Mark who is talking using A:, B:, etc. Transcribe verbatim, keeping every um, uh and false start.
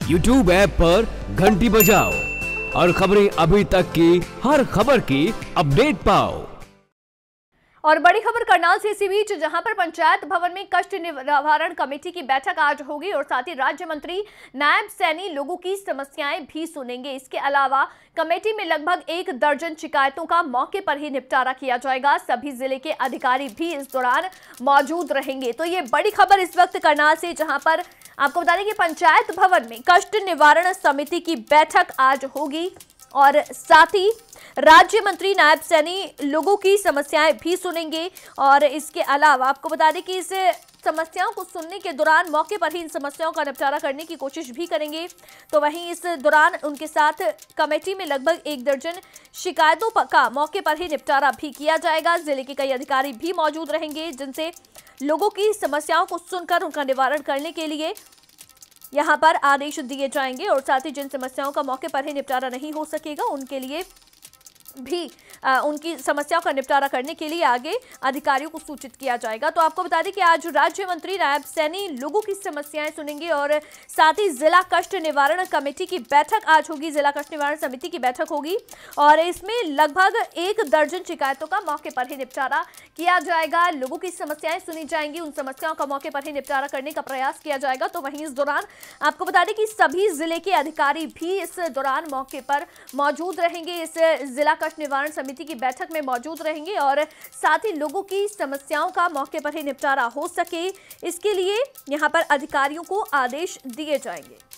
A: YouTube app पर घंटी बजाओ और खबरें अभी तक की हर खबर की अपडेट पाओ।
B: और बड़ी खबर करनाल से इसी बीच, जहां पर पंचायत भवन में कष्ट निवारण कमेटी की बैठक आज होगी और साथ ही राज्य मंत्री नायब सैनी लोगों की समस्याएं भी सुनेंगे। इसके अलावा कमेटी में लगभग एक दर्जन शिकायतों का मौके पर ही निपटारा किया जाएगा। सभी जिले के अधिकारी भी इस दौरान मौजूद रहेंगे। तो ये बड़ी खबर इस वक्त करनाल से, जहां पर आपको बता दें कि पंचायत भवन में कष्ट निवारण समिति की बैठक आज होगी और साथ ही राज्य मंत्री नायब सैनी लोगों की समस्याएं भी सुनेंगे। और इसके अलावा आपको बता दें कि इस समस्याओं को सुनने के दौरान मौके पर ही इन समस्याओं का निपटारा करने की कोशिश भी करेंगे। तो वहीं इस दौरान उनके साथ कमेटी में लगभग एक दर्जन शिकायतों का मौके पर ही निपटारा भी किया जाएगा। जिले के कई अधिकारी भी मौजूद रहेंगे, जिनसे लोगों की समस्याओं को सुनकर उनका निवारण करने के लिए यहां पर आदेश दिए जाएंगे। और साथ ही जिन समस्याओं का मौके पर ही निपटारा नहीं हो सकेगा, उनके लिए भी आ, उनकी समस्याओं का निपटारा करने के लिए आगे अधिकारियों को सूचित किया जाएगा। तो आपको बता दें कि आज राज्य मंत्री नायब सैनी लोगों की समस्याएं सुनेंगे और साथ ही जिला कष्ट निवारण कमेटी की बैठक आज होगी। जिला कष्ट निवारण समिति की बैठक होगी और इसमें लगभग एक दर्जन शिकायतों का मौके पर ही निपटारा किया जाएगा। लोगों की समस्याएं सुनी जाएंगी, उन समस्याओं का मौके पर ही निपटारा करने का प्रयास किया जाएगा। तो वहीं इस दौरान आपको बता दें कि सभी जिले के अधिकारी भी इस दौरान मौके पर मौजूद रहेंगे, इस जिला कष्ट निवारण समिति की बैठक में मौजूद रहेंगे और साथ ही लोगों की समस्याओं का मौके पर ही निपटारा हो सके, इसके लिए यहां पर अधिकारियों को आदेश दिए जाएंगे।